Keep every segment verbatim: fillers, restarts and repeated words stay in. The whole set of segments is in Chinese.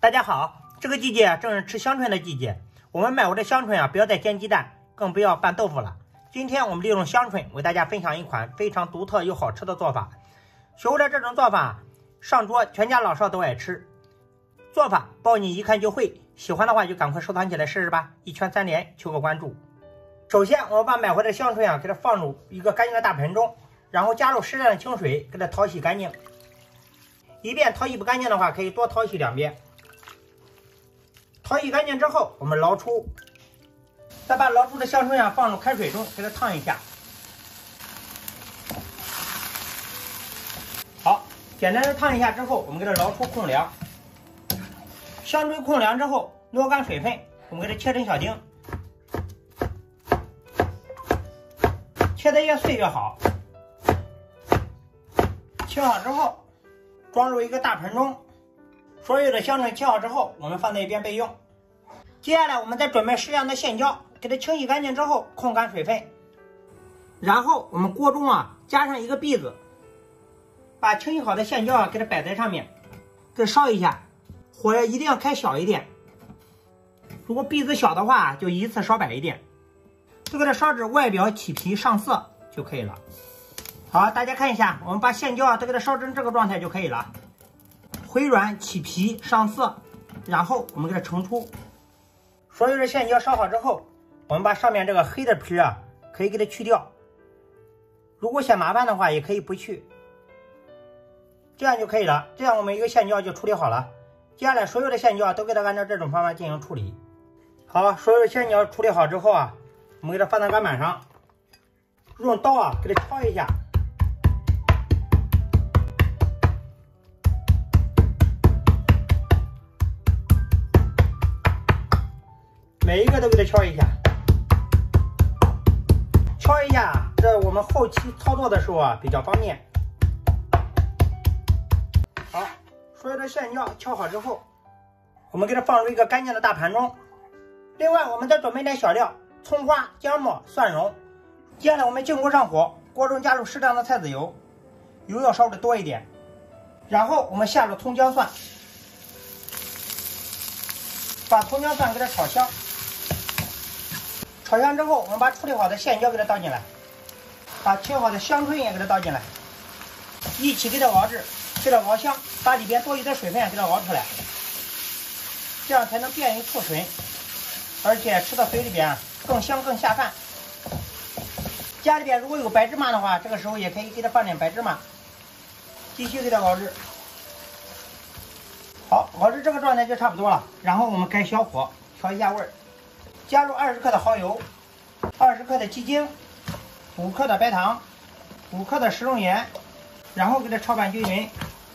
大家好，这个季节正是吃香椿的季节，我们买回的香椿啊，不要再煎鸡蛋，更不要拌豆腐了。今天我们利用香椿为大家分享一款非常独特又好吃的做法。学会了这种做法，上桌全家老少都爱吃。做法包你一看就会，喜欢的话就赶快收藏起来试试吧。一圈三连，求个关注。首先，我们把买回的香椿啊，给它放入一个干净的大盆中，然后加入适量的清水，给它淘洗干净。一遍淘洗不干净的话，可以多淘洗两遍。淘洗干净之后，我们捞出，再把捞出的香椿啊放入开水中，给它烫一下。好，简单的烫一下之后，我们给它捞出控凉。香椿控凉之后，挪干水分，我们给它切成小丁，切得越碎越好。切好之后，装入一个大盆中。所有的香椿切好之后，我们放在一边备用。接下来，我们再准备适量的线椒，给它清洗干净之后控干水分。然后我们锅中啊加上一个篦子，把清洗好的线椒啊给它摆在上面，给它烧一下，火要一定要开小一点。如果篦子小的话，就一次烧百一点，就给它烧至外表起皮上色就可以了。好，大家看一下，我们把线椒啊都给它烧成这个状态就可以了。回软起皮上色，然后我们给它盛出。所有的线椒烧好之后，我们把上面这个黑的皮啊可以给它去掉。如果嫌麻烦的话，也可以不去，这样就可以了。这样我们一个线椒就处理好了。接下来所有的线椒都给它按照这种方法进行处理。好，所有的线椒处理好之后啊，我们给它放在砧板上，用刀啊给它敲一下。每一个都给它敲一下，敲一下，这我们后期操作的时候啊比较方便。好，所有的线椒敲好之后，我们给它放入一个干净的大盘中。另外，我们再准备点小料：葱花、姜末、蒜蓉。接下来我们进锅上火，锅中加入适量的菜籽油，油要烧的多一点。然后我们下入葱姜蒜，把葱姜蒜给它炒香。炒香之后，我们把处理好的线椒给它倒进来，把切好的香椿也给它倒进来，一起给它熬制，给它熬香，把里边多余的水分给它熬出来，这样才能便于促水，而且吃到嘴里边更香更下饭。家里边如果有白芝麻的话，这个时候也可以给它放点白芝麻，继续给它熬制。好，熬制这个状态就差不多了，然后我们开小火调一下味儿。加入二十克的蚝油，二十克的鸡精，五克的白糖，五克的食用盐，然后给它炒拌均匀。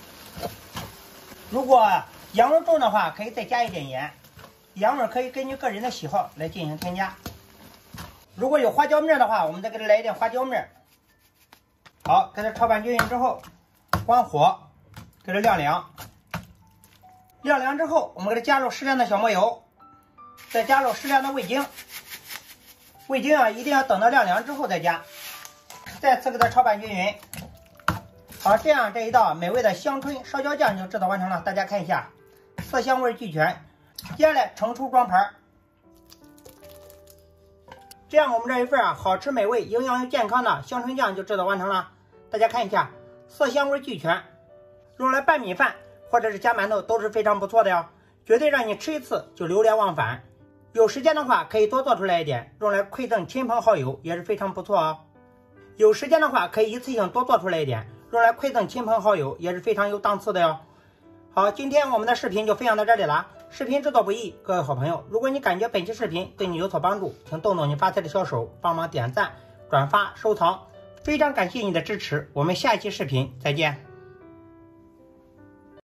如果羊味重的话，可以再加一点盐，羊味可以根据个人的喜好来进行添加。如果有花椒面的话，我们再给它来一点花椒面。好，给它炒拌均匀之后，关火，给它晾凉。晾凉之后，我们给它加入适量的小磨油。再加入适量的味精，味精啊一定要等到晾凉之后再加，再次给它炒拌均匀。好，这样这一道美味的香椿烧椒酱就制作完成了。大家看一下，色香味俱全。接下来盛出装盘，这样我们这一份啊好吃美味、营养又健康的香椿酱就制作完成了。大家看一下，色香味俱全，用来拌米饭或者是夹馒头都是非常不错的哟，绝对让你吃一次就流连忘返。有时间的话可以多做出来一点，用来馈赠亲朋好友也是非常不错哦。有时间的话可以一次性多做出来一点，用来馈赠亲朋好友也是非常有档次的哟。好，今天我们的视频就分享到这里了。视频制作不易，各位好朋友，如果你感觉本期视频对你有所帮助，请动动你发财的小手，帮忙点赞、转发、收藏，非常感谢你的支持。我们下一期视频再见。